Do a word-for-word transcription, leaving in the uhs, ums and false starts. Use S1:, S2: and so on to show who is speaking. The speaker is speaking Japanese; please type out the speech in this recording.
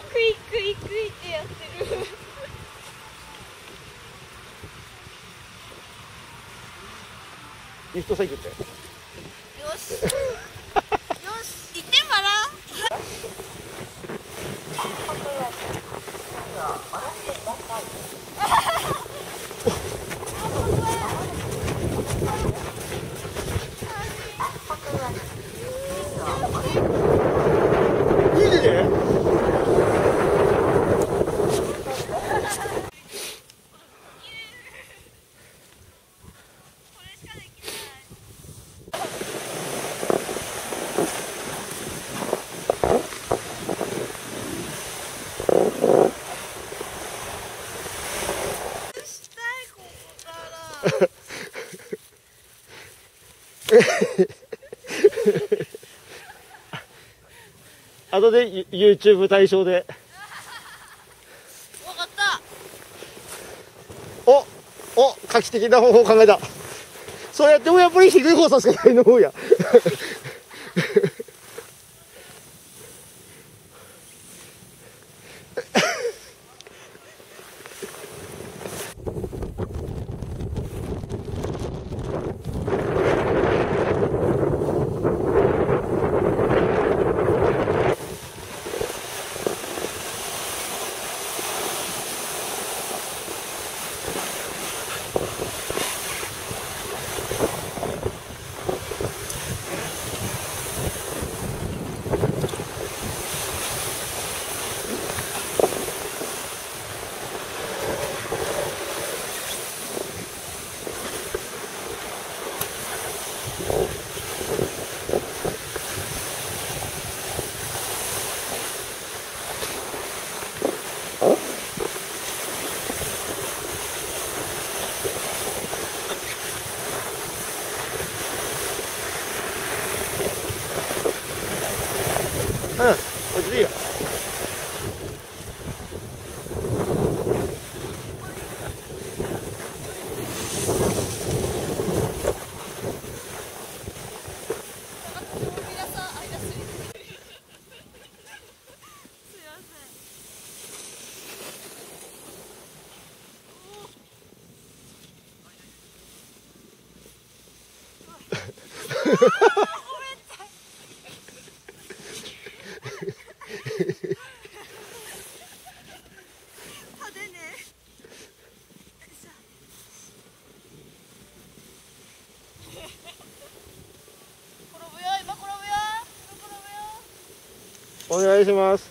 S1: クイクイクイってやってる。
S2: リフトサイクルって。
S1: よし。よし、行ってまら。
S2: いいね。あとで YouTube 対象で。
S1: わかった。
S2: おお画期的な方法を考えた。そうやってもやっぱり低い方さすがないの方や。うん、こっちでいいよ。お願いします。